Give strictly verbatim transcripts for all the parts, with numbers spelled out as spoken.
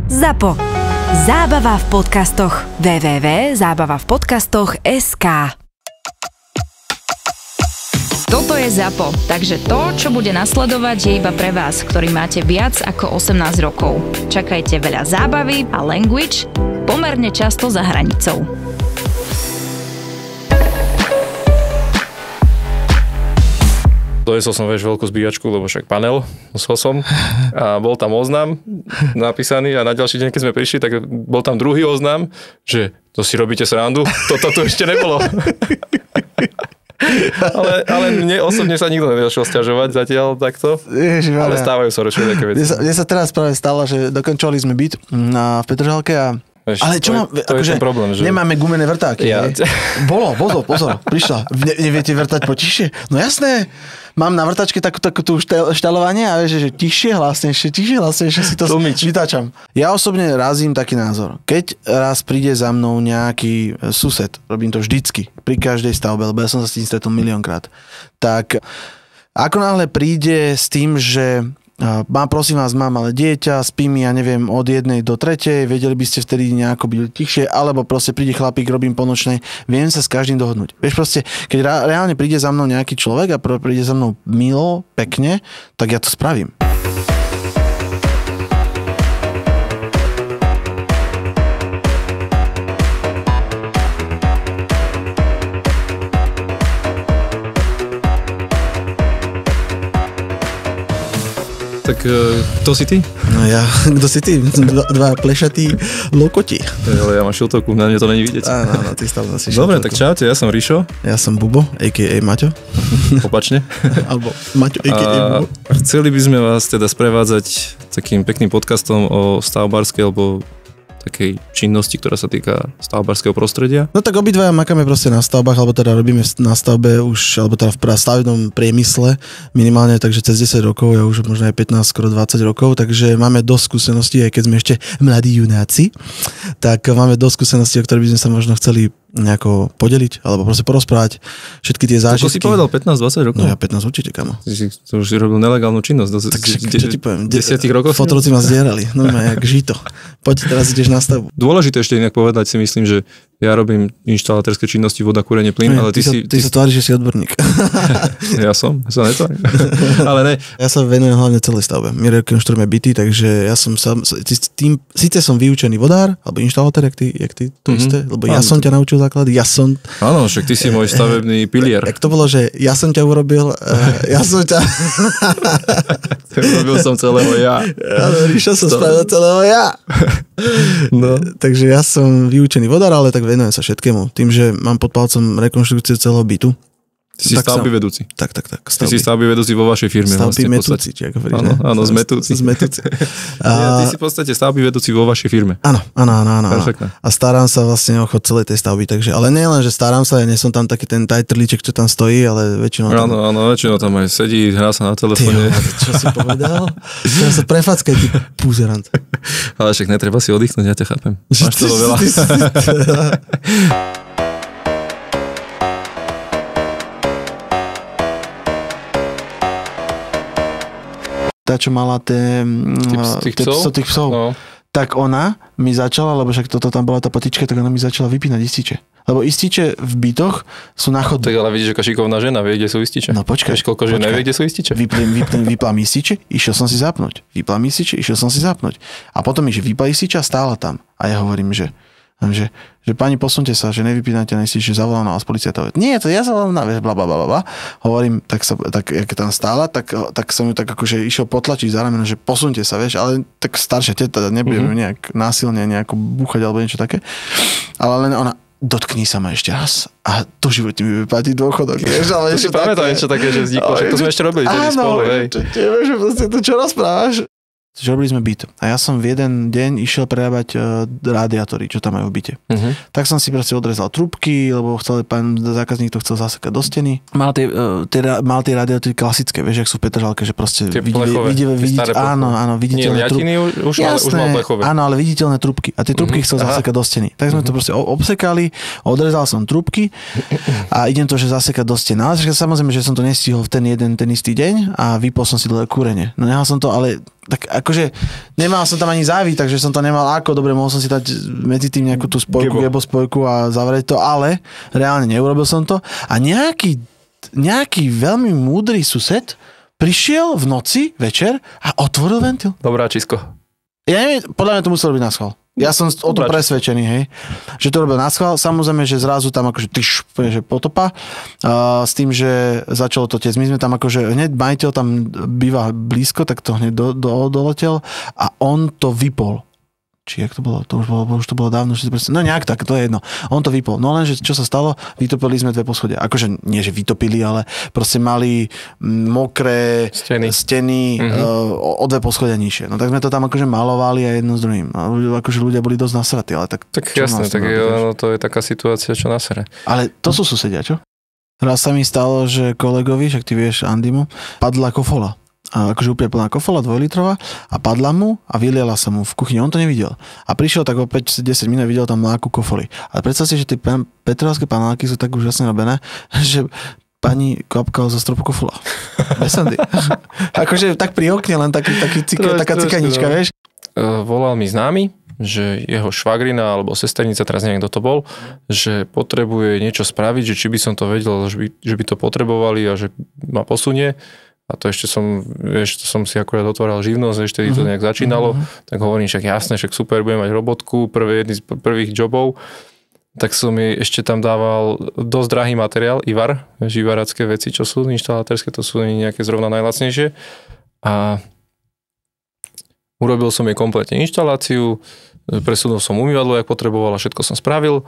Zapo. Zábava v podcastoch. w w w bodka zábava v podcastoch bodka es ká. Toto je Zapo, takže to, čo bude nasledovať, je iba pre vás, ktorí máte viac ako osemnásť rokov. Čakajte veľa zábavy a language pomerne často za hranicou. Dojesol som, vieš, veľkú zbíjačku, lebo však panel musel som a bol tam oznam napísaný a na ďalší deň, keď sme prišli, tak bol tam druhý oznam, že to si robíte srandu, toto tu ešte nebolo. ale, ale mne osobne sa nikto nedošiel sťažovať zatiaľ takto, Ježi, ale stávajú sa ročne také veci. Mne sa, mne sa teraz práve stalo, že dokončovali sme byt na, v Petržalke a Veš, ale čo to, mám, to akože je ten problém, že... Nemáme gumené vrtáky. Ja. Bolo, pozor, pozor, prišla. Ne, neviete vrtať potišie? No jasné. Mám na vrtačke takú, takú tú štaľovanie a vieš, že tišie, hlasnejšie, tišie, hlasnejšie si to vytáčam. Ja osobne razím taký názor. Keď raz príde za mnou nejaký sused, robím to vždycky, pri každej stavbe, lebo ja som sa s tým stretol miliónkrát, tak ako náhle príde s tým, že Mám, prosím vás, mám ale dieťa, spí mi, ja neviem, od jednej do tretej, vedeli by ste vtedy nejako byť tichšie, alebo proste príde chlapík, robím po nočnej, viem sa s každým dohodnúť. Vieš proste, keď reálne príde za mnou nejaký človek a príde za mnou milo, pekne, tak ja to spravím. Tak kto si ty? No ja, kto si ty? Dva, dva plešatí lokoti. Ale ja mám šiltovku, na mne to není vidieť. Áno, áno, ty stále asi šiltovku. Dobre, tak čaute, ja som Rišo. Ja som Bubo, á ká á. Maťo. Opačne. Alebo Maťo, á ká á. Bubo. Chceli by sme vás teda sprevádzať takým pekným podcastom o stavbárskej alebo takej činnosti, ktorá sa týka stavbárskeho prostredia. No tak obidvaja makáme proste na stavbách, alebo teda robíme na stavbe už, alebo teda v stavebnom priemysle minimálne, takže cez desať rokov, ja už možno aj pätnásť, skoro dvadsať rokov, takže máme dosť skúseností, aj keď sme ešte mladí junáci, tak máme dosť skúseností, o ktoré by sme sa možno chceli nejako podeliť, alebo proste porozprávať všetky tie zážitky. Ako si povedal, pätnásť dvadsať rokov? No ja pätnásť určite, kamo. To už si robil nelegálnu činnosť. Do, tak de, čo ti poviem? Desiatich rokov? Fotrovci ma zdierali, no jak žito. Poď, teraz ideš na stavbu. Dôležité ešte inak povedať si myslím, že ja robím inštalatérske činnosti, voda, kúrenie, plyn, ale ty, ty si... Ty, ty sa tváriš, že si odborník. Ja som, ja som netvárim. Ale ne. Ja sa venujem hlavne celej stavbe. My rekonštruujeme byty, takže ja som sa... Tým, síce som vyučený vodár, alebo inštalatér, jak ty, jak ty to mm-hmm. isté, lebo ja som ťa naučil základy, ja som... Áno, však ty si môj stavebný pilier. Jak to bolo, že ja som ťa urobil, ja som ťa... Urobil som celého ja. Áno, Ríša som spravil celého ja. No. Takže ja som vyučený vodár, ale tak venujem sa všetkému. Tým, že mám pod palcom rekonštrukciu celého bytu. Ty si stavby vedúci. Tak, tak, tak. Stavby. Ty si stavby vedúci vo vašej firme. Stavby vlastne, metúci, či ako áno, áno, zmetúci. Zmetúci. A... Ty si v podstate stavby vedúci vo vašej firme. Áno, áno, áno, áno. Perfektne. A starám sa vlastne o chod celej tej stavby, takže, ale nie len, že starám sa, ja nie som tam taký ten tajtrlíček, čo tam stojí, ale väčšinou tam... Áno, áno, väčšinou tam aj sedí, hrá sa na telefóne. Ty, čo si povedal? Ja sa prefackaj, ty púzerant. Ale však netreba si oddychnúť, ja ťa chápem. Máš toho veľa. Tá, čo mala tie, tých, tých psov, tých psov. No. Tak ona mi začala, lebo však toto tam bola tá patička, tak ona mi začala vypínať ističe. Lebo ističe v bytoch sú na chodbe. Tak ale vidíš, aká šikovná žena, vie, kde sú ističe. No počkaj. Vieš, koľko žen nevie, kde sú ističe. Vyplím, vyplím, vyplám ističe, išiel som si zapnúť. Vyplám ističe, išiel som si zapnúť. A potom mi, že vyplá ističe a stála tam. A ja hovorím, že Že, že pani, posunte sa, že nevypínate na istič, že zavolám na vás policajtov. Nie, to ja zavolám na vás, blablabla. Hovorím, tak sa, tak, jak tam stála, tak, tak som ju tak akože išiel potlačiť za rameno, že posunte sa, vieš, ale tak staršia teta, nebudem mm-hmm. nejak násilne nejako búchať alebo niečo také. Ale len ona, dotkni sa ma ešte raz a to živote mi vyplatí dôchodok. Vieš, ale to si pamätám niečo také, že vzniklo, že to sme ešte robili tedy spolu. Áno, čo, čo, čo, to čo rozprávaš? Že robili sme byt. A ja som v jeden deň išiel prerábať uh, radiátory, čo tam majú v byte. Uh-huh. Tak som si proste odrezal trúbky, lebo chcel, pán zákazník to chcel zasekať do steny. Mal tie, uh, tie, mal tie radiátory klasické, vieš, jak sú v Petržalke, že proste plechové, vidie, vidie, vidie, áno, áno, viditeľné trúbky. Nie, už, už, mal, už mal plechové. Áno, ale viditeľné trúbky. A tie trúbky uh-huh. chcel Aha. zasekať do steny. Tak sme uh-huh. to proste obsekali, odrezal som trúbky a idem to, že zasekať do steny. Ale samozrejme, že som to nestihol v ten jeden, ten istý deň a vypol som si dole kúrenie. No nehal som to, ale tak akože nemal som tam ani závid, takže som to nemal ako, dobre, mohol som si dať medzi tým nejakú tú spojku, gebo spojku a zavrieť to, ale reálne neurobil som to a nejaký, nejaký veľmi múdry sused prišiel v noci, večer a otvoril ventil. Dobrá čisko. Ja neviem, podľa mňa to muselo byť na schvál. Ja som o tom presvedčený, hej, že to robil na schvál. Samozrejme, že zrazu tam akože tyš, že potopa uh, s tým, že začalo to tiec. My sme tam akože, hneď majiteľ tam býva blízko, tak to hneď do, do, doletel a on to vypol. Či jak to bolo? To už bolo, už to bolo dávno. Že to no nejak tak, to je jedno. On to vypol. No lenže čo sa stalo? Vytopili sme dve poschodia. Akože nie, že vytopili, ale proste mali mokré steny, steny mm-hmm. uh, o dve poschodia nižšie. No tak sme to tam akože malovali a jedno s druhým. A akože ľudia boli dosť nasratí, ale tak... Tak jasné, tak je, no, to je taká situácia, čo nasere. Ale to sú susedia, čo? Raz sa mi stalo, že kolegovi, však ty vieš Andymu, padla kofola. A akože úplne plná kofola, dvojlitrová a padla mu a vyliala sa mu v kuchyni. On to nevidel. A prišiel tak o päť desať minút videl tam mláku kofoly. Ale predstav si, že tie petrovské panálky sú tak úžasne robené, že pani kvapkala zo stropu kofola. Bez sandy. Akože tak pri okne len taký, taký cika, taká cikanička, vieš. Volal mi známy, že jeho švagrina alebo sesternica, teraz neviem, kto to bol, že potrebuje niečo spraviť, že či by som to vedel, že by, že by to potrebovali a že ma posunie. A to ešte som, vieš, to som si akurát otváral živnosť, ešte vtedy to nejak začínalo, uh-huh. tak hovorím, však jasné, však super, budem mať robotku, prvý, jedný z prvých jobov, tak som jej ešte tam dával dosť drahý materiál, Ivar, vieš, ivarácké veci, čo sú inštalátérske, to sú nejaké zrovna najlacnejšie. A urobil som jej kompletne inštaláciu, presunul som umývadlo, jak potreboval a všetko som spravil.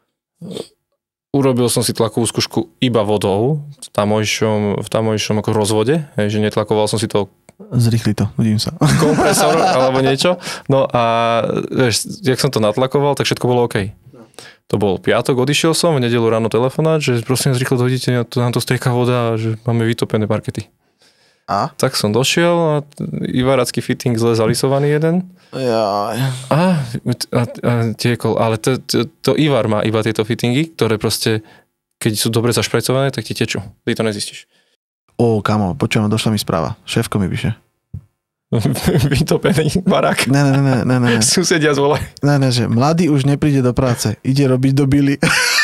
Urobil som si tlakovú skúšku iba vodou v tamojšom, v tamojšom ako rozvode, že netlakoval som si to zrýchli to, vidím sa. Kompresor alebo niečo. No a vieš, jak som to natlakoval, tak všetko bolo OK. To bol piatok, odišiel som, v nedeľu ráno telefonát, že prosím, zrýchlo dojdite, nám to strieka voda a že máme vytopené parkety. A? Tak som došiel a ivarácky fitting zle zalisovaný jeden. Jaj. A, a, a tiekol, ale to, to, to Ivar má iba tieto fittingy, ktoré proste, keď sú dobre zašprajcované, tak ti tečú. Ty to nezistíš. Ó, kamo, počujem, došla mi správa. Šéfko mi píše. Vytopený barák. Ne, ne, ne, ne, ne. Susedia zvolajú. Ne, ne, že mladý už nepríde do práce. Ide robiť do Billy.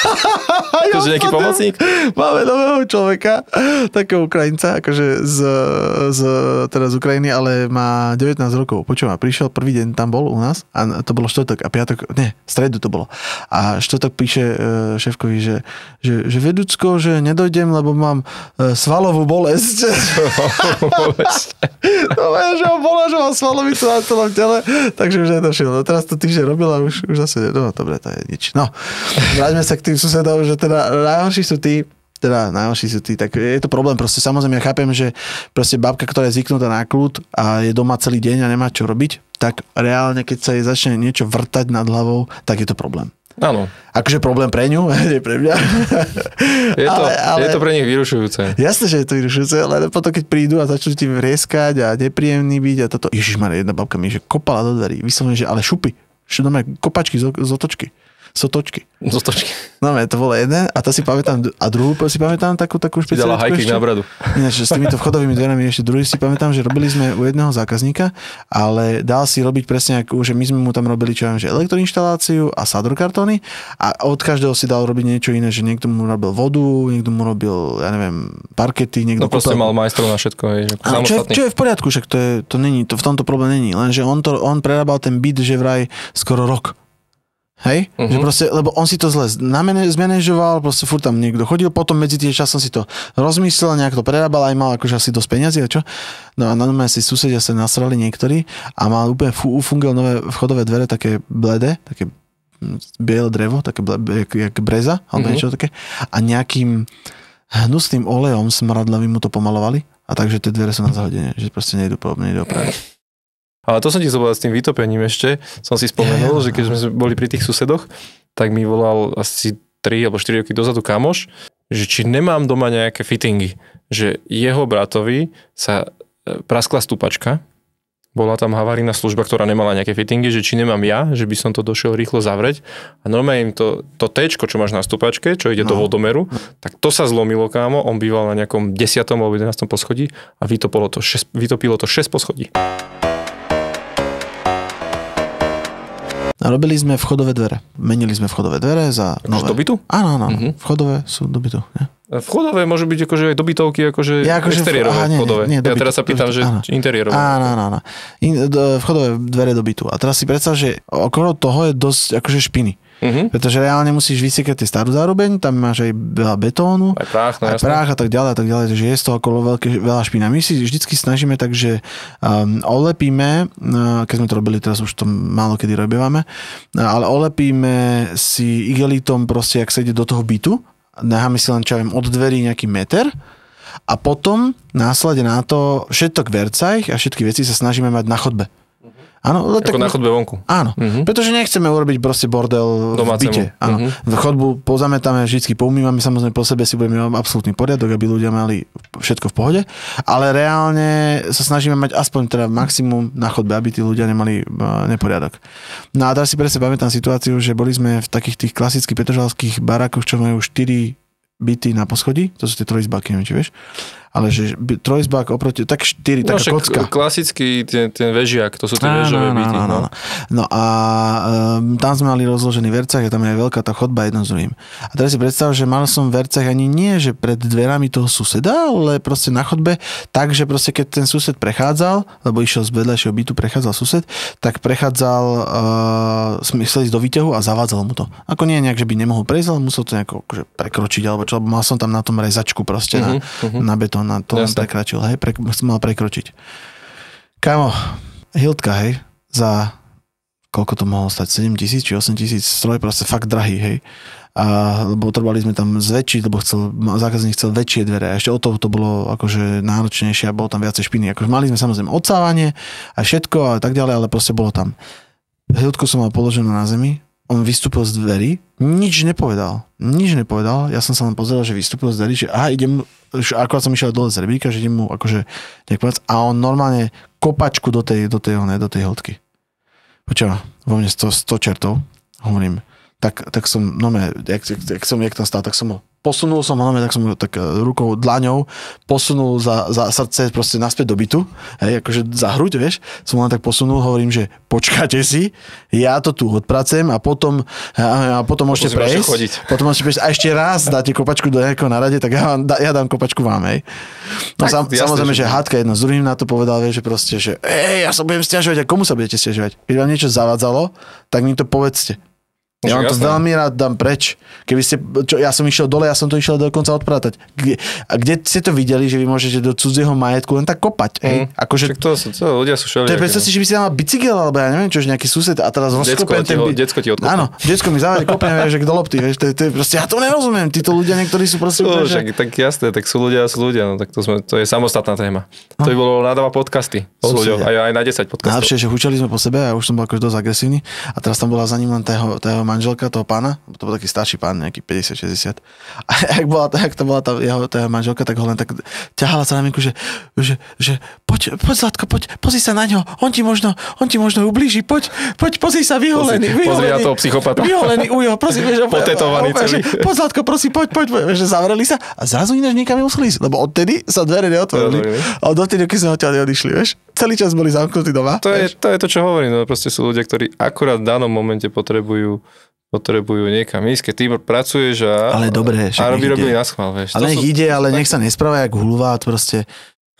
Akože nejaký pomocník? Máme nového človeka, takého Ukrajinca, akože z, z, teda z Ukrajiny, ale má devätnásť rokov. Počúva, prišiel prvý deň, tam bol u nás a to bolo štvrtok a piatok, ne, stredu to bolo. A štvrtok píše šéfkovi, že, že, že vedúcko, že nedojdem, lebo mám svalovú bolesť. Svalovú bolesť. No, že ho bola, že mám svalovicu na celom tele, takže už nedošiel. No teraz to týždeň robil a už, už zase, no dobre, to je nič. No, vráťme sa k tým susedom, že teda najhorší sú tí, teda najhorší sú tí, tak je to problém proste. Samozrejme, ja chápem, že proste babka, ktorá je zvyknutá na kľud a je doma celý deň a nemá čo robiť, tak reálne, keď sa jej začne niečo vrtať nad hlavou, tak je to problém. Áno. Akože problém pre ňu, nie pre mňa. Je to, ale, ale, je to pre nich vyrušujúce. Jasné, že je to vyrušujúce, ale potom keď prídu a začnú ti vrieskať a nepríjemný byť a toto. Ježišmarja, jedna babka mi že kopala do dverí. Vyslovene, že ale šupy. Všetko kopačky z, z otočky. Sotočky. Sotočky. No, to bolo jeden a to si pamätám, a druhú si pamätám takú, takú špeciálku. Dala high kick na bradu. Ináč, s týmito vchodovými dverami ešte druhý si pamätám, že robili sme u jedného zákazníka, ale dal si robiť presne ako, že my sme mu tam robili čo viem, že elektroinštaláciu a sadrokartóny a od každého si dal robiť niečo iné, že niekto mu robil vodu, niekto mu robil, ja neviem, parkety, niekto... No proste mal majstrov na všetko. Hej, čo, je, čo je v poriadku, však to, je, to není, to v tomto problém není, lenže on, to, on prerábal ten byt, že vraj skoro rok. Hej? Uh-huh. Že proste, lebo on si to zle zmanéžoval, proste furt tam niekto chodil, potom medzi tým časom si to rozmyslel, nejak to prerábal, aj mal akože asi dosť peniazy a čo. No a normálne si susedia sa nasrali niektorí a mal úplne ufungel nové vchodové dvere, také bledé, také biele drevo, také ble, jak, jak breza, alebo uh-huh. niečo také. A nejakým hnusným olejom smradlavým mu to pomalovali a takže tie dvere sú na zahodenie, že proste nejdu nejdu opraviť. Ale to som ti zobalil s tým vytopením ešte. Som si spomenul, že keď sme boli pri tých susedoch, tak mi volal asi tri alebo štyri roky dozadu kamoš, že či nemám doma nejaké fittingy. Že jeho bratovi sa praskla stúpačka, bola tam havarijná služba, ktorá nemala nejaké fittingy, že či nemám ja, že by som to došiel rýchlo zavrieť. A normálne im to, to téčko, čo máš na stúpačke, čo ide no. do vodomeru, tak to sa zlomilo, kámo. On býval na nejakom desiatom alebo jedenástom poschodí a vytopilo to šesť, vytopilo to šesť poschodí. robili sme vchodové dvere. Menili sme vchodové dvere za nové. Do bytu? Áno, áno. Uh-huh. Vchodové sú do bytu. Nie? Vchodové môžu byť akože aj dobytovky, akože ja, akože exteriérové aha, nie, vchodové. Nie, nie, ja teraz sa pýtam, že áno. Interiérové. Áno, áno, áno. In, do, vchodové dvere do bytu. A teraz si predstav, že okolo toho je dosť akože špiny. Uh-huh. Pretože reálne musíš vysekať tie starú zárubeň, tam máš aj veľa betónu, aj prách, no, aj prách a tak ďalej a tak ďalej, takže je z toho okolo veľké, veľa špína. My si vždycky snažíme tak, že um, olepíme, uh, keď sme to robili, teraz už to málo kedy robívame, uh, ale olepíme si igelitom proste, ak sa ide do toho bytu, necháme si len, čo viem, od dverí nejaký meter a potom následne na to všetok vercajch a všetky veci sa snažíme mať na chodbe. Áno, ako tak, na chodbe vonku. Áno, uh-huh. Pretože nechceme urobiť proste bordel domácemu. V byte. Áno. Uh-huh. Chodbu pozametáme, vždycky poumývame, samozrejme po sebe si budeme mať absolútny poriadok, aby ľudia mali všetko v pohode, ale reálne sa snažíme mať aspoň teda maximum na chodbe, aby tí ľudia nemali uh, neporiadok. No a teraz si presne pamätám situáciu, že boli sme v takých tých klasických petržalských barákoch, čo majú štyri byty na poschodí, to sú tie trojizbáky, neviem, či vieš, ale že trojizbák oproti, tak štyri, no, taká kocka. Klasický ten, ten vežiak, to sú tie vežové byty. No, no, no. no a um, tam sme mali rozložený vercach a tam je veľká tá chodba jedno s druhým. A teraz si predstav, že mal som vercach ani nie, že pred dverami toho suseda, ale proste na chodbe, takže proste keď ten sused prechádzal, lebo išiel z vedľajšieho bytu, prechádzal sused, tak prechádzal, uh, sme chceli ísť do výťahu a zavádzal mu to. Ako nie nejak, že by nemohol prejsť, ale musel to nejako akože prekročiť, alebo čo, mal som tam na tom rezačku proste uh-huh, na, uh-huh. na betón. Na to len prekračil, hej, pre, mal prekročiť. Kámo, Hiltka, hej, za koľko to mohlo stať, sedem tisíc či osem tisíc, stroj proste fakt drahý, hej. A, lebo trebali sme tam zväčšiť, lebo chcel, zákazník chcel väčšie dvere a ešte o to to bolo akože náročnejšie a bolo tam viacej špiny. Akože mali sme samozrejme odsávanie a všetko a tak ďalej, ale proste bolo tam. Hiltku som mal položenú na zemi, on vystúpil z dverí, nič nepovedal. Nič nepovedal, ja som sa len pozeral, že vystúpil z dverí, že aha, idem, akorát som išiel dole z rebríka, že idem mu akože nejak povedať, a on normálne kopačku do tej, do tej, do tej Hiltky. Počúva, vo mne sto, sto čertov, hovorím, tak, tak som, no me, jak, jak som, jak tam stál, tak som ho posunul som ho, tak som ho tak rukou, dlaňou posunul za, za srdce proste naspäť do bytu, hej, akože za hruď, vieš, som len tak posunul, hovorím, že počkáte si, ja to tu odpracujem a potom a, a potom môžete prejsť, potom môžete prejsť a ešte raz dáte kopačku do nejakého narade, tak ja, vám, ja dám kopačku vám, hej. No tak, sam, jasne, samozrejme, že, že hádka jedno s druhým na to povedal, vieš, že proste, že ej, ja sa budem stiažovať, a komu sa budete stiažovať? Keď vám niečo zavadzalo, tak mi to povedzte. Ja vám to veľmi rád dám preč. Keby ste, čo, ja som išiel dole, ja som to išiel dokonca odpratať. Kde, a kde ste to videli, že vy môžete do cudzieho majetku len tak kopať? Mm. Akože, to, to, to ľudia sú šeli. To je predstav si, že by si tam mal bicykel, alebo ja neviem, čo, nejaký sused a teraz rozkopem ten byt. Decko ti odkopne. Áno, decko mi zavade, kopne, že do lopty. Vieš, to, je, to je proste, ja to nerozumiem. Títo ľudia, niektorí sú proste... No, že... Tak jasné, tak sú ľudia, sú ľudia. No, tak to, sme, to je samostatná téma. No. To by bolo na dva podcasty. Ľuďov, aj, aj na desať podcastov. Najlepšie, že hučali sme po sebe a už som bol akože dosť agresívny. A teraz tam bola za ním len tá jeho, tá jeho manželka, toho pána. To bol taký starší pán, nejaký päťdesiat šesťdesiat. A jak bola, jak to bola tá jeho, tá jeho manželka, tak ho len tak ťahala sa na mňa, že, že, že poď, poď Zlatko, poď, pozri sa na ňo, on ti možno, on ti možno ublíži, poď, poď, pozri sa, vyholený, pozri, vyholený. Pozri na toho psychopata. Vyholený, ujo, prosím, vieš, potetovaný celý. Poď Zlatko, prosím, poď, poď, poď, že zavreli sa a zrazu ináč nikam nemuseli ísť, lebo odtedy sa dvere neotvorili. A dotedy, keď sme odtiaľ neodišli, vieš, celý čas boli zamknutí doma. To je, to je to, čo hovorím, no proste sú ľudia, ktorí akurát v danom momente potrebujú potrebujú niekam ísť, keď ty pracuješ a, ale dobre, a robí, robili na schvál, vieš. Ale nech ide, ale nech sa nespráva jak hulvát, proste.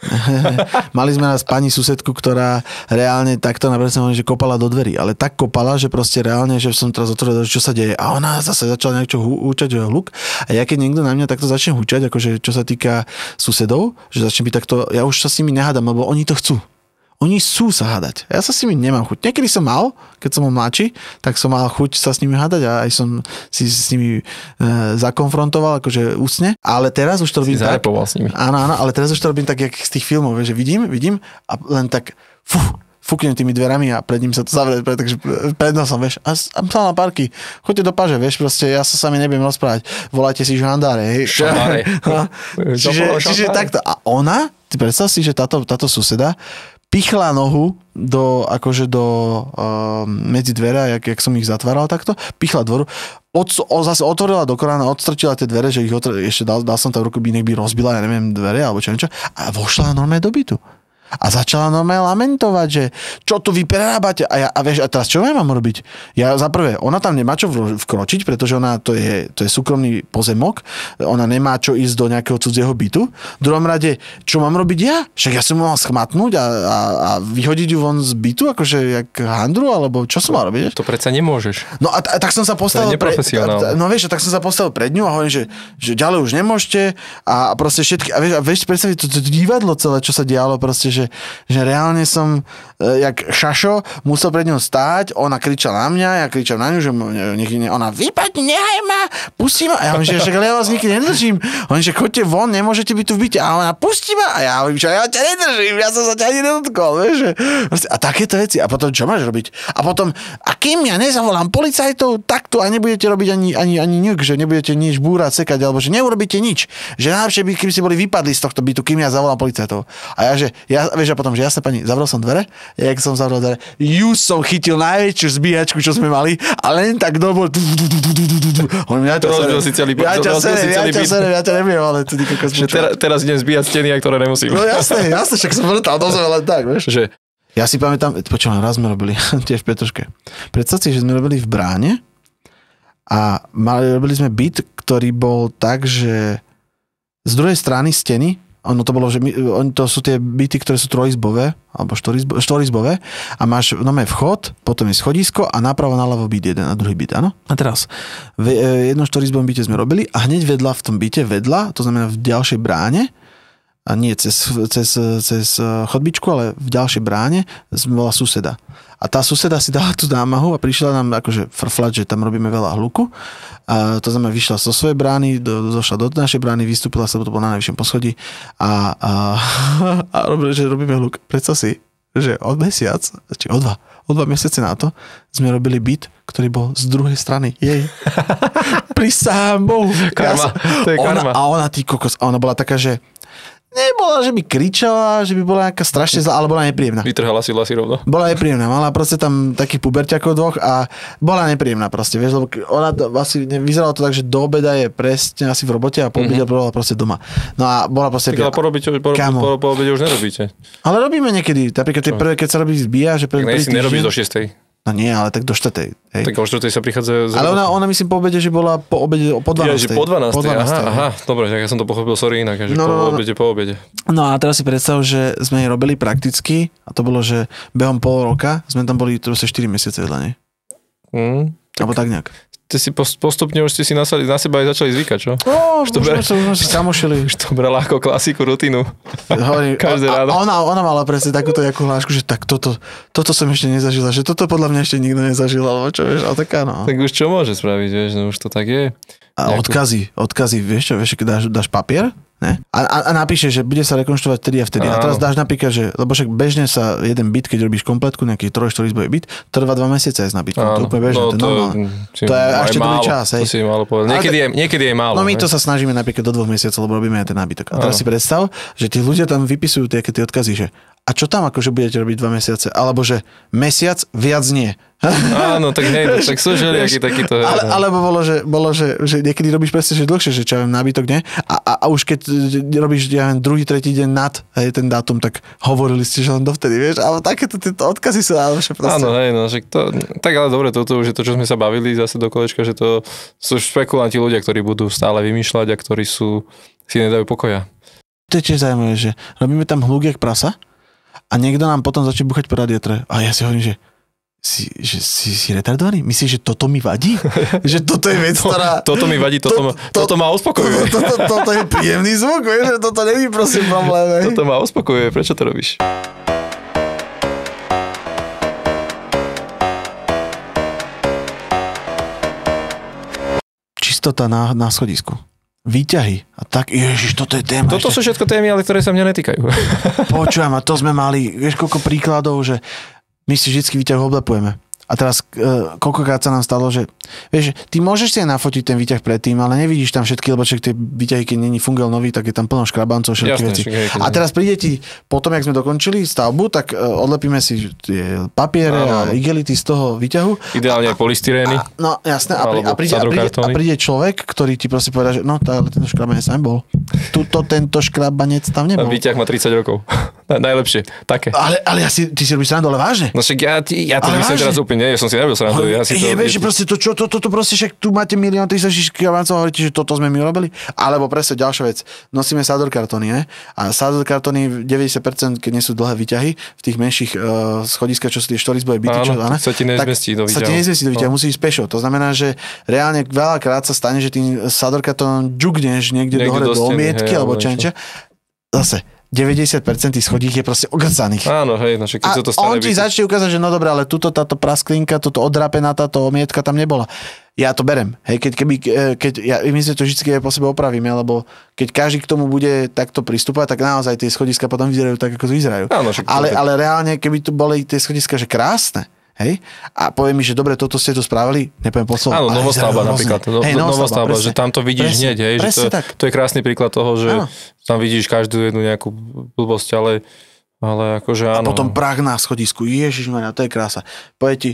Mali sme nás pani susedku, ktorá reálne takto napríklad, že kopala do dverí, ale tak kopala, že proste reálne, že som teraz otvoril, čo sa deje a ona zase začala niečo húčať, že hluk a ja keď niekto na mňa takto začne húčať, akože čo sa týka susedov, že začne byť takto, ja už sa s nimi nehádam, lebo oni to chcú. Oni sú sa hádať. Ja sa s nimi nemám chuť. Niekedy som mal, keď som bol mladší, tak som mal chuť sa s nimi hádať a aj som si s nimi e, zakonfrontoval, akože ústne. Ale teraz už to robím si tak. S nimi. Áno, áno, ale teraz už to robím tak, jak z tých filmov, že vidím, vidím a len tak fú, fúknem tými dverami a pred ním sa to zavrie, takže pred nosom, vieš. A, a psal na parky. Choďte do paže, vieš, proste ja sa s vami nebudem rozprávať. Volajte si žandáre, hej. Žandáre. čiže, čiže takto. A ona, ty predstav si, že táto, táto suseda pichla nohu do, akože do uh, medzi dvere, jak, jak som ich zatváral takto, pichla dvoru, od, o, zase otvorila do korána, odstrčila tie dvere, že ich otvor, ešte dal, dal som tam ruku, by nech by rozbila, ja neviem, dvere alebo čo niečo, a vošla normálne do bytu. A začala normálne lamentovať, že čo tu vy prerábate. A, ja, a vieš, a teraz čo ja mám robiť? Ja za prvé, ona tam nemá čo vkročiť, pretože ona to je, to je súkromný pozemok. Ona nemá čo ísť do nejakého cudzieho bytu. V druhom rade, čo mám robiť ja? Však ja som mal schmatnúť a, a, a vyhodiť ju von z bytu, akože jak handru, alebo čo som mal robiť? To predsa nemôžeš. No a, a tak som sa postavil pre, no vieš, tak som sa postavil pred ňu a hovorím, že, že ďalej už nemôžete a proste všetky, a vieš, a vieš predstaviť to, to divadlo celé, čo sa dialo, proste, že, že reálne som e, jak šašo, musel pred ňou stáť, ona kričala na mňa, ja kričal na ňu, že ne, ona vypadni, nehaj ma, pustí ma. A ja hovorím, že však ja vás nikdy nedržím. Hovorím, že choďte von, nemôžete byť tu v byte. A ona pustí ma. A ja hovorím, že ja ťa nedržím, ja som sa ťa ani nedotkol. Vieš, že, a takéto veci. A potom čo máš robiť? A potom, a kým ja nezavolám policajtov, tak tu a nebudete robiť ani, ani, ani ňuk, že nebudete nič búrať, sekať, alebo že neurobíte nič. Že najlepšie by, keby si boli vypadli z tohto bytu, kým ja zavolám policajtov. A ja, že, ja, vieš, a potom, že jasne pani, zavrel som dvere, ja, jak som zavrel dvere, ju som chytil najväčšiu zbíjačku, čo sme mali, a len tak dobol. Hovorím, ja ťa serem, si celý, ja ťa serem, ja ťa serem, ja ťa neviem, ale ty kokos počúva. Teraz, teraz idem zbíjať steny, ktoré nemusím. No jasné, jasné, však som vrtal do zeme len tak, vieš. Že? Ja si pamätám, počúvam, raz sme robili, tiež v Petržke. Predstav si, že sme robili v Bráne a mali, robili sme byt, ktorý bol tak, že z druhej strany steny, ono to bolo, že my, on, to sú tie byty, ktoré sú trojizbové, alebo štvorizbové a máš no vchod, potom je schodisko a napravo naľavo byt jeden a druhý byt, áno? A teraz v jednom štvorizbovom byte sme robili a hneď vedľa v tom byte, vedľa, to znamená v ďalšej bráne, a nie cez, cez, cez chodbičku, ale v ďalšej bráne bola suseda. A tá suseda si dala tú námahu a prišla nám akože frflať, že tam robíme veľa hluku. A to znamená, vyšla zo svojej brány, do, došla do našej brány, vystúpila sa, to bolo na najvyššom poschodí a, a, a robili, že robíme hluk. Predstav si, že od mesiac, či o dva, o dva mesiace na to sme robili byt, ktorý bol z druhej strany. Jej. Prisahám Bohu. Karma. To je karma. Ona, a ona, ty kokos, a ona bola taká, že nebola, že by kričala, že by bola nejaká strašne zlá, ale bola nepríjemná. Vytrhala si vlasy rovno. Bola nepríjemná, mala proste tam takých puberťakov dvoch a bola nepríjemná proste, vieš, lebo ona to, asi vyzeralo to tak, že do obeda je presne asi v robote a po obede mm-hmm. bola proste doma. No a bola proste... Tak ale po, robíte, po, po, po obede už nerobíte. Ale robíme niekedy, napríklad tie prvé, keď sa robí zbíja, že... Tak si nerobíš do šiestej. No nie, ale tak do štvrtej. Hej. Tak o štvrtej sa prichádza... Ale ona, ona myslím po obede, že bola po obede po dvanástej. Ja, že po dvanástej. Po dvanástej. Aha, aha, dobre, tak ja som to pochopil, sorry inak, že no, po no, obede, po obede. No a teraz si predstav, že sme jej robili prakticky a to bolo, že behom pol roka sme tam boli proste štyri mesiace vedľa nej. Mm, tak... Alebo tak nejak. Ty si postupne už ste si na, na seba aj začali zvykať, čo? No, už, ber... už sme si kamošili. Už to brala ako klasiku, rutinu. Hovorím, každé ráno. A ona, ona mala presne takúto jakú hlášku, že tak toto, toto som ešte nezažila, že toto podľa mňa ešte nikto nezažil, alebo čo, vieš, ale taká no. Tak už čo môže spraviť, vieš, no už to tak je. A nejakú... odkazy, odkazy, vieš čo, vieš, keď dáš, dáš papier, ne? A, a, a napíše, že bude sa rekonštruovať vtedy a vtedy. Áno. A teraz dáš napríklad, že, lebo však bežne sa jeden byt, keď robíš kompletku, nejaký troj štyrizbový byt, trvá dva mesiace aj s nabitkom. To je úplne bežné, no, to, to, to je ešte druhý čas. Hej. To si málo povedal. Niekedy, je, niekedy je málo. No my to sa snažíme napríklad do dvoch mesiacov, lebo robíme aj ten nábytok. A teraz áno. Si predstav, že tí ľudia tam vypisujú tie, tie odkazy, že a čo tam akože budete robiť dva mesiace? Alebo že mesiac viac nie. Áno, tak nejde, tak sú želiaky takýto. Ale, alebo bolo, že, bolo že, že niekedy robíš presne, že dlhšie, že čo ja viem, nábytok, nie? A, a, a už keď robíš, ja viem, druhý, tretí deň nad hej, ten dátum, tak hovorili ste, že len dovtedy, vieš? Ale takéto tieto odkazy sú najlepšie proste. Áno, hej, no, že to, tak ale dobre, toto už je to, čo sme sa bavili zase do kolečka, že to sú špekulanti ľudia, ktorí budú stále vymýšľať a ktorí sú, si nedajú pokoja. To je tiež zaujímavé, že robíme tam hluk jak prasa a niekto nám potom začne buchať po radiátore. A ja si hovorím, že Si, že si, si retardovaný? Myslíš, že toto mi vadí? Že toto je vec, ktorá... To, toto mi vadí, toto, to, ma, toto ma uspokojuje. Toto to, to, to je príjemný zvuk, vieš, že toto není prosím problém. Toto ma uspokojuje, prečo to robíš? Čistota na, na schodisku. Výťahy. A tak, ježiš, toto je téma. Toto ešte. Sú všetko témy, ale ktoré sa mňa netýkajú. Počujem, a to sme mali, vieš, koľko príkladov, že my si vždycky výťah oblepujeme. A teraz e, koľkokrát sa nám stalo, že vieš, ty môžeš si aj nafotiť ten výťah predtým, ale nevidíš tam všetky, lebo však tie výťahy, keď není fungoval nový, tak je tam plno škrabancov, všetky Jasne, veci. Však, a teraz príde ti, potom, jak sme dokončili stavbu, tak e, odlepíme si tie papiere a igelity z toho výťahu. Ideálne aj polystyrény. A, no jasné, a, pri, a, príde, a, príde, a príde človek, ktorý ti proste povedal, že no, tá, ale tento škrabanec tam bol. Tuto tento škrabanec tam nebol. A výťah má tridsať rokov. Najlepšie, také. Ale, ale ja si, ty si robíš srandu, ale vážne. No však ja, ja to ale myslím vážne. teraz úplne, nie, ja som si nerobil srandu. Ja si to, je, vieš, že proste to, čo, to, to, to proste, však tu máte milión tristo šesťdesiat a hovoríte, že toto sme my urobili. Alebo presne ďalšia vec, nosíme sádor kartóny, ne? A sádor kartóny deväťdesiat percent, keď nie sú dlhé výťahy, v tých menších uh, schodiskách, čo sú tie štvorizbové byty, čo, áno, sa ti nezmestí do výťahu. Sa ti nezmestí do výťahu, musí ísť pešo. To znamená, že reálne veľakrát sa stane, že tým sádor kartón džugneš niekde, niekde do hore do omietky, alebo čanča. Zase, deväťdesiat percent tých schodík je proste ogrcaných. Áno, hej, no, keď a sa to stane on ti začne ukázať, že no dobré, ale tuto táto prasklinka, toto odrapená táto omietka tam nebola. Ja to berem. Hej, keď, keby, keď ja my si to vždy po sebe opravíme, lebo keď každý k tomu bude takto pristúpať, tak naozaj tie schodiska potom vyzerajú tak, ako to vyzerajú. Áno, ale, ale reálne, keby tu boli tie schodiska, že krásne, hej, a povie mi, že dobre, toto ste tu spravili, nepoviem po slovu. Áno, novostavba napríklad. No, hej, novostavba, že tam to vidíš presne, hneď, hej, že to, to je krásny príklad toho, že áno. Tam vidíš každú jednu nejakú blbosť, ale, ale akože áno. A potom prach na schodisku, ježišmaria, to je krása. Povie ti,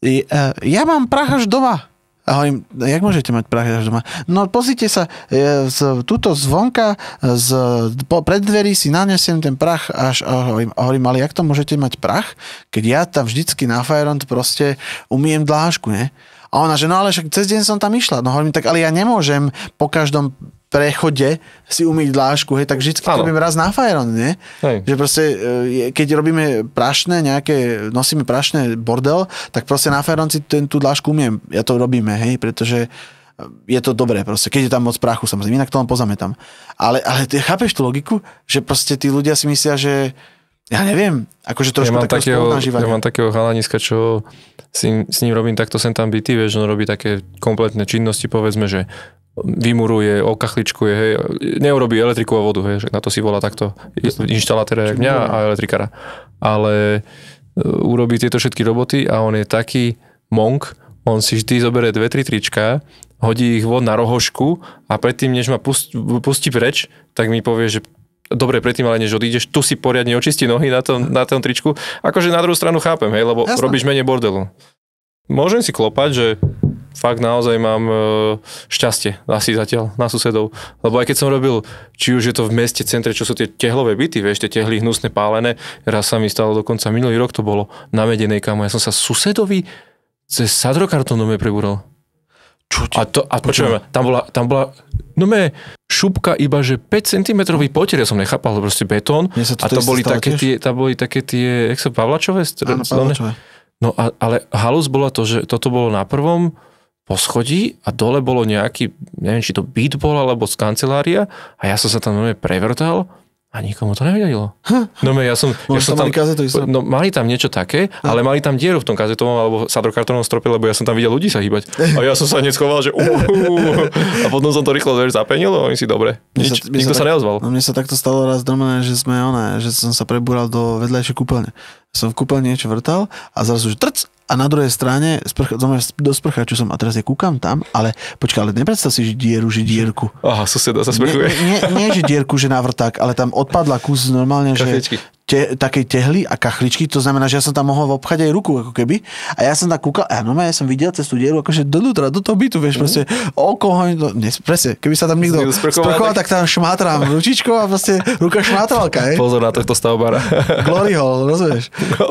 ja mám prach až doma. A hovorím, jak môžete mať prach až doma? No pozrite sa, z, tuto zvonka, z po, pred dverí si nanesiem ten prach až, a hovorím, a hovorím, ale jak to môžete mať prach, keď ja tam vždycky na Fajront proste umiem dlážku, ne? A ona, že no ale však cez deň som tam išla. No hovorím, tak ale ja nemôžem po každom prechode si umyť dlážku, hej, tak vždycky to robím raz na Fajront, nie? Hej. Že proste, keď robíme prašné, nejaké, nosíme prašné bordel, tak proste na Fajront si ten, tú dlážku umiem. Ja to robíme, hej, pretože je to dobré proste, keď je tam moc prachu, samozrejme, inak to len pozametám. Ale, ale ty chápeš tú logiku, že proste tí ľudia si myslia, že ja neviem, akože trošku ja takého spolunažívania. Ja mám takého chalaniska, čo s ním, s ním robím takto sem tam byty, vieš, on robí také kompletné činnosti, povedzme, že vymuruje, okachličkuje, hej, neurobí elektriku a vodu, hej, že na to si volá takto inštalatéra jak mňa a elektrikára. Ale urobí tieto všetky roboty a on je taký monk, on si vždy zoberie dve, tri trička, hodí ich von na rohošku a predtým, než ma pustí, pustí preč, tak mi povie, že dobre, predtým, ale než odídeš, tu si poriadne očistí nohy na tom, na tom tričku. Akože na druhú stranu chápem, hej, lebo jasne. Robíš menej bordelu. Môžem si klopať, že fakt naozaj mám šťastie asi zatiaľ na susedov. Lebo aj keď som robil, či už je to v meste, centre, čo sú tie tehlové byty, vieš, tie tehly hnusné, pálené, raz sa mi stalo dokonca minulý rok, to bolo na Medenej, kamo. Ja som sa susedovi cez sadrokartónom prebúral. Čo ti? A, to, a počujeme, tam bola, tam bola no me, šupka iba, že päť centimetrový potier, ja som nechápal, proste betón. A to boli také tie, tam boli také tie, jak sa Pavlačové? Áno, Pavlačové. No a, ale halus bola to, že toto bolo na prvom poschodí a dole bolo nejaký, neviem, či to byt bol, alebo z kancelária a ja som sa tam normálne prevrtal a nikomu to nevedelo. No ja som, ja som tam, no mali tam niečo také, ale mali tam dieru v tom kazetovom alebo sadrokartónovom strope, lebo ja som tam videl ľudí sa hýbať. A ja som sa hneď schoval, že uh, a potom som to rýchlo dveře zapenil a oni si dobre. Nič, sa, nikto sa, sa neozval. No mne sa takto stalo raz doma, že sme ona, že som sa prebúral do vedľajšej kúpeľne. Som v kúpeľni niečo vrtal a zrazu, že trc, a na druhej strane sprcha, do sprcháču som a teraz ja kúkam tam, ale počkaj, ale nepredstav si, že dieru, že dierku. Aha, suseda sa sprchuje. Nie, nie, nie, že dierku, že na vrták, ale tam odpadla kus normálne, kachličky. Že te, takej tehly a kachličky, to znamená, že ja som tam mohol obchať aj ruku, ako keby. A ja som tam kúkal, a no ja som videl cez tú dieru, akože donútra, do toho bytu, vieš, mm. proste oko, no, nie, presne, keby sa tam niekto sprchoval, tak tam šmátram ručičkou a proste ruka šmátralka, hej. Pozor na tohto stavbára. Glory hole, rozumieš?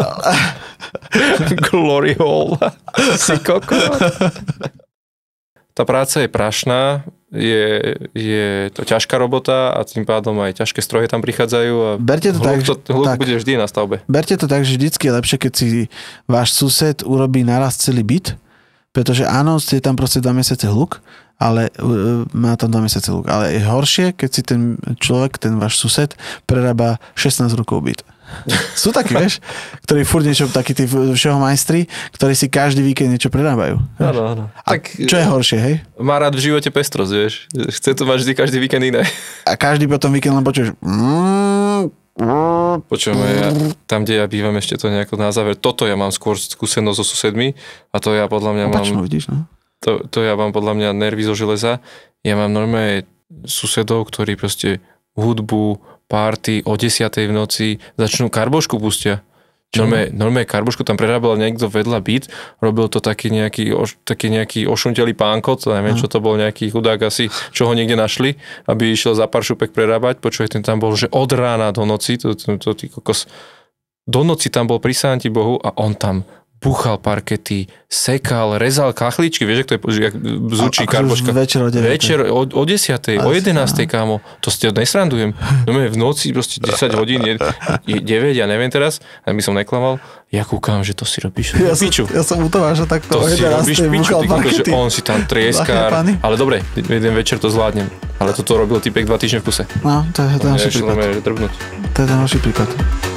Glory hole. Si kokot. Tá práca je prašná, je, je to ťažká robota a tým pádom aj ťažké stroje tam prichádzajú a berte to hluk, tak, to, hluk tak, bude vždy na stavbe. Berte to tak, že vždycky je lepšie, keď si váš sused urobí naraz celý byt, pretože áno, je tam proste dva mesiace hluk, ale uh, má tam dva mesiace hluk. Ale je horšie, keď si ten človek, ten váš sused, prerába šestnásť rokov byt. Sú takí, vieš, ktorí furt niečo, takí tí všeho majstri, ktorí si každý víkend niečo prerábajú. Áno, áno. A tak, čo je horšie, hej? Má rád v živote pestrosť, vieš. Chce to mať vždy každý víkend iné. A každý potom víkend len počuješ Počujeme, ja, tam, kde ja bývam ešte to nejako na záver, toto ja mám skôr skúsenosť so susedmi a to ja podľa mňa Opačno, mám... vidíš, no? To, to ja mám podľa mňa nervy zo železa. Ja mám normálne susedov, ktorí proste hudbu, party o desiatej v noci začnú karbošku pustia. Normálne, normálne karbušku tam prerábal niekto vedľa byt, robil to taký nejaký, oš, taký nejaký ošuntelý pánko, to neviem, čo to bol, nejaký chudák asi, čo ho niekde našli, aby išiel za pár šupek prerábať, počuj, ten tam bol, že od rána do noci, to, to, to, to kokos, do noci tam bol pri Santi Bohu a on tam buchal parkety, sekal, rezal kachličky, vieš, jak to je, jak zúči karboška. Večer o deviatej. Večer o, o desiatej, o jedenástej, kámo. To ste nesrandujem. No v noci proste desať hodín, je, je deväť, ja neviem teraz, a by som neklamal. Ja kúkam, že to si robíš ja piču. Som, ja som u toho, že takto to o jedenástej búchal parkety. Že on si tam trieskár. Ale dobre, jeden večer to zvládnem. Ale toto robil typek dva týždne v kuse. No, to je ten naši príklad. To je ten naši príklad.